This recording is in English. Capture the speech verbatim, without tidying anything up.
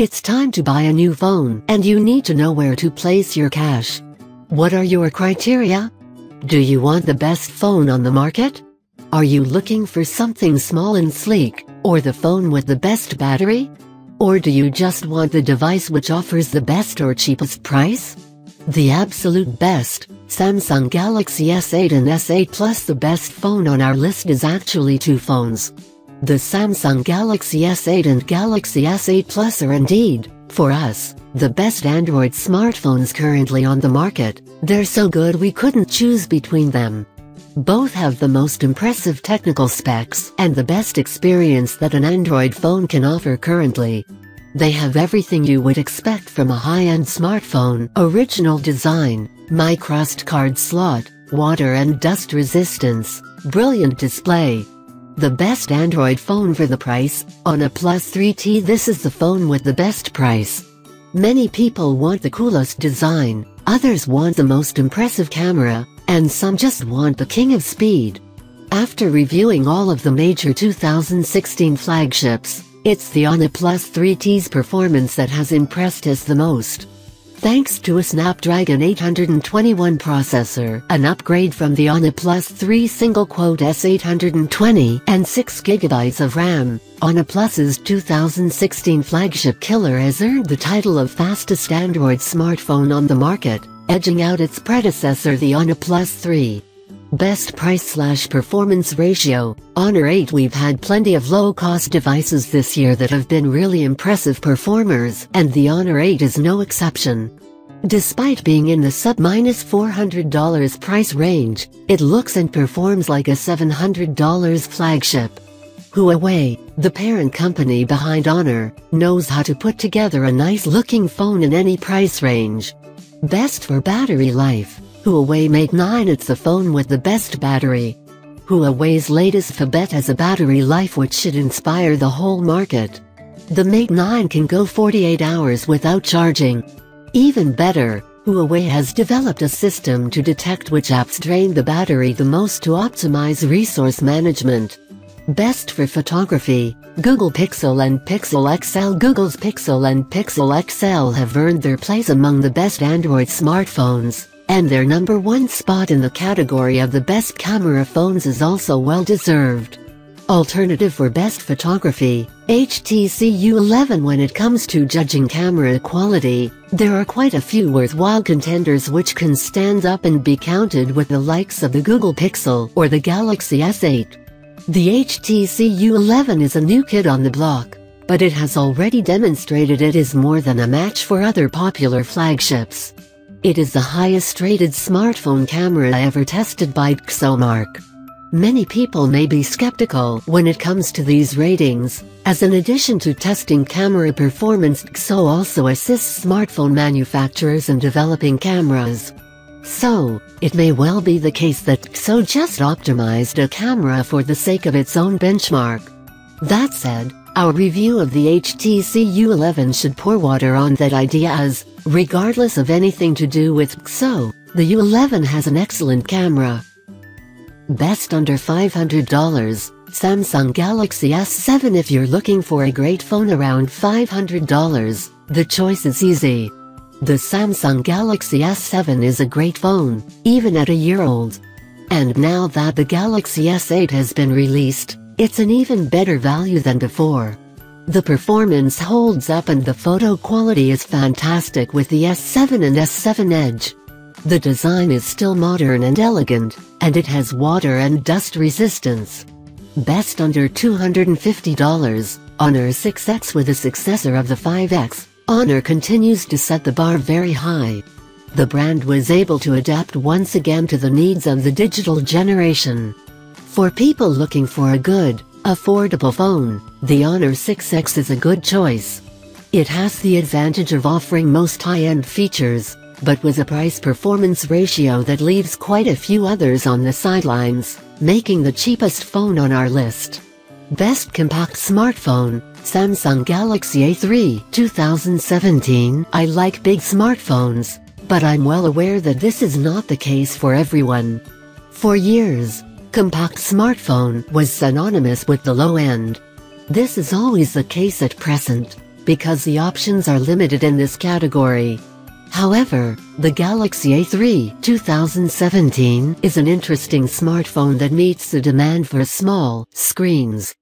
It's time to buy a new phone, and you need to know where to place your cash. What are your criteria? Do you want the best phone on the market? Are you looking for something small and sleek, or the phone with the best battery? Or do you just want the device which offers the best or cheapest price? The absolute best, Samsung Galaxy S eight and S eight Plus. The best phone on our list is actually two phones. The Samsung Galaxy S eight and Galaxy S eight Plus are indeed, for us, the best Android smartphones currently on the market. They're so good we couldn't choose between them. Both have the most impressive technical specs and the best experience that an Android phone can offer currently. They have everything you would expect from a high-end smartphone: original design, microSD card slot, water and dust resistance, brilliant display. The best Android phone for the price. OnePlus three T. This is the phone with the best price. Many people want the coolest design, others want the most impressive camera, and some just want the king of speed. After reviewing all of the major two thousand sixteen flagships, it's the OnePlus three T's performance that has impressed us the most. Thanks to a Snapdragon eight twenty-one processor, an upgrade from the OnePlus three single-quote S eight twenty, and six gigabytes of RAM, OnePlus's two thousand sixteen flagship killer has earned the title of fastest Android smartphone on the market, edging out its predecessor the OnePlus three. Best price-slash-performance ratio. Honor eight. We've had plenty of low-cost devices this year that have been really impressive performers, and the Honor eight is no exception. Despite being in the sub-four hundred dollar price range, it looks and performs like a seven hundred dollar flagship. Huawei, the parent company behind Honor, knows how to put together a nice-looking phone in any price range. Best for battery life. Huawei Mate nine. It's the phone with the best battery. Huawei's latest phabet has a battery life which should inspire the whole market. The Mate nine can go forty-eight hours without charging. Even better, Huawei has developed a system to detect which apps drain the battery the most to optimize resource management. Best for photography. Google Pixel and Pixel X L. Google's Pixel and Pixel X L have earned their place among the best Android smartphones, and their number one spot in the category of the best camera phones is also well deserved. Alternative for best photography. H T C U eleven. When it comes to judging camera quality, there are quite a few worthwhile contenders which can stand up and be counted with the likes of the Google Pixel or the Galaxy S eight. The H T C U eleven is a new kid on the block, but it has already demonstrated it is more than a match for other popular flagships. It is the highest-rated smartphone camera ever tested by DxOMark. Many people may be skeptical when it comes to these ratings, as in addition to testing camera performance, DxO also assists smartphone manufacturers in developing cameras. So, it may well be the case that DxO just optimized a camera for the sake of its own benchmark. That said, our review of the H T C U eleven should pour water on that idea, as, regardless of anything to do with DxO, the U eleven has an excellent camera. Best under five hundred dollars. Samsung Galaxy S seven. If you're looking for a great phone around five hundred dollars, the choice is easy. The Samsung Galaxy S seven is a great phone, even at a year old. And now that the Galaxy S eight has been released, it's an even better value than before. The performance holds up and the photo quality is fantastic with the S seven and S seven Edge. The design is still modern and elegant, and it has water and dust resistance. Best under two hundred fifty dollars. Honor six X. With the successor of the five X, Honor continues to set the bar very high. The brand was able to adapt once again to the needs of the digital generation. For people looking for a good, affordable phone, the Honor six X is a good choice. It has the advantage of offering most high-end features, but with a price-performance ratio that leaves quite a few others on the sidelines, making the cheapest phone on our list. Best compact smartphone. Samsung Galaxy A three. two thousand seventeen. I like big smartphones, but I'm well aware that this is not the case for everyone. For years, compact smartphone was synonymous with the low end. This is always the case at present. because the options are limited in this category. However, the Galaxy A three twenty seventeen is an interesting smartphone that meets the demand for small screens.